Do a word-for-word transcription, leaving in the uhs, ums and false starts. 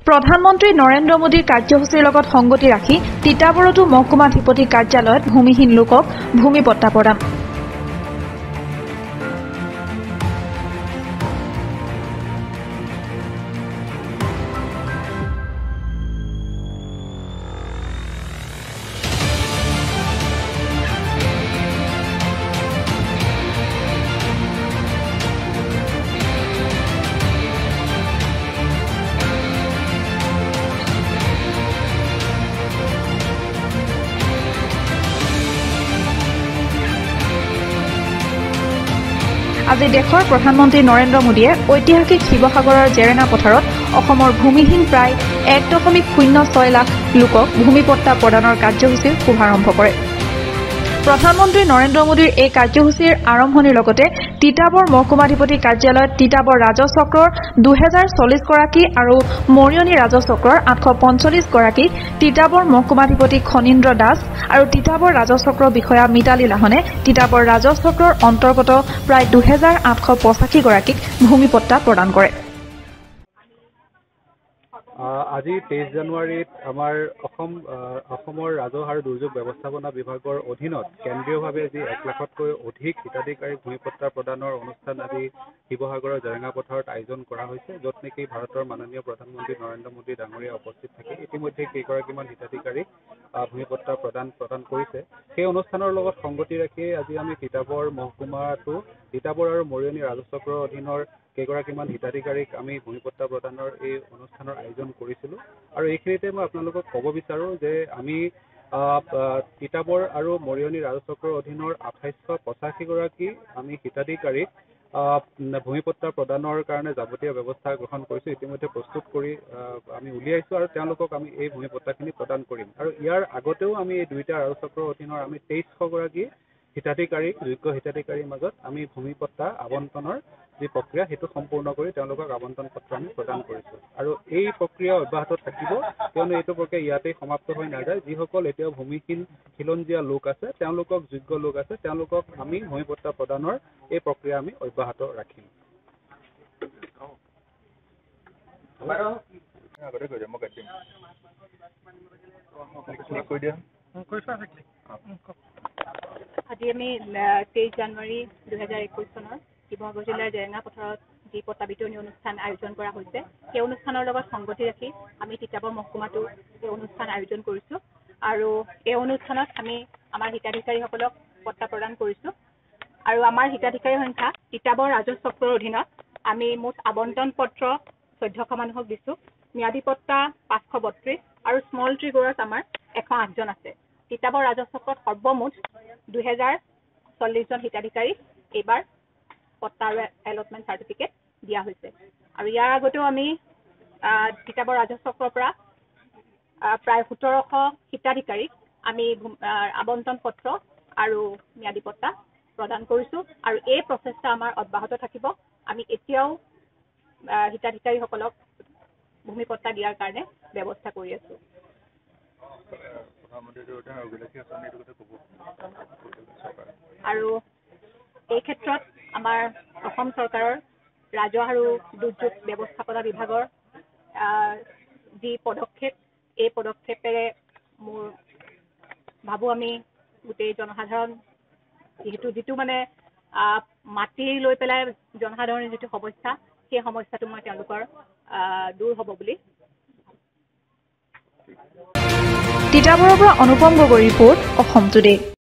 প্ৰধানমন্ত্ৰী নৰেন্দ্ৰ মোদীৰ কাৰ্যসূচীৰ লগত সংগতি ৰাখি তিতাবৰতো মহকুমাধিপতি কাৰ্যালয়ত ভূমিহীন লোকক ভূমি পট্টা প্ৰদান। আজি দেশৰ প্ৰধানমন্ত্ৰী নৰেন্দ্ৰ মোদীয়ে ঐতিহাসিক শিৱসাগৰৰ জেৰেনা পথাৰত অসমৰ ভূমিহীন প্ৰায় এক দশমিক শূন্য ছয় লাখ লোকক ভূমি পট্টা প্ৰদানৰ কাৰ্যসূচীৰ শুভাৰম্ভ কৰে। প্ৰধানমন্ত্ৰী নৰেন্দ্ৰ মোদীৰ এই কাৰ্যসূচীৰ আৰম্ভণিৰ লগতে তিতাবৰ মহকুমাধিপতি কাৰ্যালয়ত তিতাবৰ ৰাজহ চক্ৰৰ দুহেজাৰ চল্লিছ গৰাকী আৰু মৰিয়নি ৰাজহ চক্ৰৰ আঠশ পঞ্চল্লিছ গৰাকীক তিতাবৰ মহকুমাধিপতি খনীন্দ্ৰ দাস আৰু তিতাবৰ ৰাজহ চক্ৰৰ বিষয়া মিতালী লাহনে তিতাবৰ ৰাজহ চক্ৰৰ অন্তৰ্গত প্ৰায় দুহেজাৰ আঠশ পঁচাশী গৰাকীক ভূমি পট্টা প্ৰদান কৰে। আজি তেইছ জানুৱাৰীত আমাৰ অসম অসমৰ ৰাজহ আৰু দুৰ্যোগ ব্যৱস্থাপনা বিভাগৰ অধীনত কেন্দ্ৰীয়ভাৱে যি এক লাখতকৈ অধিক হিতাধিকাৰীক ভূমি পট্টা প্ৰদানৰ অনুষ্ঠান আজি শিৱসাগৰৰ জেৰেঙা পথাৰত আয়োজন কৰা হৈছে, য'ত নেকি ভাৰতৰ মাননীয় প্ৰধানমন্ত্ৰী নৰেন্দ্ৰ মোদী ডাঙৰীয়া উপস্থিত থাকে। ইতিমধ্যে কেইগৰাকীমান হিতাধিকাৰীক ভূমি পট্টা প্ৰদান প্ৰদান কৰিছে। সেই অনুষ্ঠানৰ লগত সংগতি ৰাখি আজি আমি তিতাবৰ মহকুমাটো তিতাবৰ আৰু মৰিয়নি ৰাজহ চক্ৰৰ অধীনৰ কেইগৰাকীমান হিতাধিকাৰীক আমি ভূমি পট্টা প্ৰদানৰ এই অনুষ্ঠানৰ আয়োজন কৰিছিলোঁ। আৰু এইখিনিতে মই আপোনালোকক ক'ব বিচাৰোঁ যে আমি তিতাবৰ আৰু মৰিয়নি ৰাজহ চক্ৰৰ অধীনৰ আঠাইছশ পঁচাশী গৰাকী আমি হিতাধিকাৰীক ভূমি পট্টা প্ৰদানৰ কাৰণে যাৱতীয় ব্যৱস্থা গ্ৰহণ কৰিছোঁ, ইতিমধ্যে প্ৰস্তুত কৰি আমি উলিয়াইছোঁ আৰু তেওঁলোকক আমি এই ভূমি পট্টাখিনি প্ৰদান কৰিম। আৰু ইয়াৰ আগতেও আমি এই দুইটা ৰাজহ চক্ৰৰ অধীনৰ আমি তেইছশ গৰাকী হিতাধিকাৰীক যোগ্য হিতাধিকাৰীৰ মাজত আমি ভূমি পট্টা আবণ্টনৰ যি প্ৰক্ৰিয়া সেইটো সম্পূৰ্ণ কৰি তেওঁলোকক আবণ্টন পত্ৰ আমি প্ৰদান কৰিছোঁ। আৰু এই প্ৰক্ৰিয়া অব্যাহত থাকিব, কিয়নো এইটো প্ৰক্ৰিয়া ইয়াতেই সমাপ্ত হৈ নাযায়। যিসকল এতিয়াও ভূমিহীন খিলঞ্জীয়া লোক আছে, তেওঁলোকক যোগ্য লোক আছে, তেওঁলোকক আমি ভূমি পট্টা প্ৰদানৰ এই প্ৰক্ৰিয়া আমি অব্যাহত ৰাখিম। আজি আমি তেইছ জানুৱাৰী দুহেজাৰ একৈছ চনৰ শিৱসাগৰ জিলাৰ জেৰেঙা পথাৰত যি পট্টা বিতৰণী অনুষ্ঠান আয়োজন কৰা হৈছে, সেই অনুষ্ঠানৰ লগত সংগতি ৰাখি আমি তিতাবৰ মহকুমাটো এই অনুষ্ঠান আয়োজন কৰিছোঁ। আৰু এই অনুষ্ঠানত আমি আমাৰ হিতাধিকাৰীসকলক পট্টা প্ৰদান কৰিছোঁ। আৰু আমাৰ হিতাধিকাৰীৰ সংখ্যা তিতাবৰ ৰাজহ চক্ৰৰ অধীনত আমি মুঠ আবণ্টন পত্ৰ চৈধ্যশ মানুহক দিছোঁ। ম্যাদী পট্টা পাঁচশ বত্ৰিছ আৰু স্মল ট্ৰিগৰত আমাৰ এশ আঠজন আছে। তিতাবৰ ৰাজহ চক্ৰত সৰ্বমুঠ দুহেজাৰ চল্লিছজন হিতাধিকাৰীক এইবাৰ পট্টা আৰু এলটমেণ্ট চাৰ্টিফিকেট দিয়া হৈছে। আৰু ইয়াৰ আগতেও আমি তিতাবৰ ৰাজহ চক্ৰৰ পৰা প্ৰায় সোতৰশ হিতাধিকাৰীক আমি আবণ্টন পত্ৰ আৰু ম্যাদী পট্টা প্ৰদান কৰিছোঁ। আৰু এই প্ৰচেষ্টা আমাৰ অব্যাহত থাকিব। আমি এতিয়াও হিতাধিকাৰীসকলক ভূমি পট্টা দিয়াৰ কাৰণে ব্যৱস্থা কৰি আছোঁ। আৰু এই ক্ষেত্ৰত আমাৰ অসম চৰকাৰৰ ৰাজহ আৰু দুৰ্যোগ ব্যৱস্থাপনা বিভাগৰ যি পদক্ষেপ, এই পদক্ষেপেৰে মোৰ ভাবোঁ আমি গোটেই জনসাধাৰণ যিহেতু যিটো মানে মাটি লৈ পেলাই জনসাধাৰণৰ যিটো সমস্যা, সেই সমস্যাটো মই তেওঁলোকৰ দূৰ হ'ব বুলি। তিতাবৰৰ পৰা অনুপম গগৈ ৰিপৰ্ট, অসম টুডে।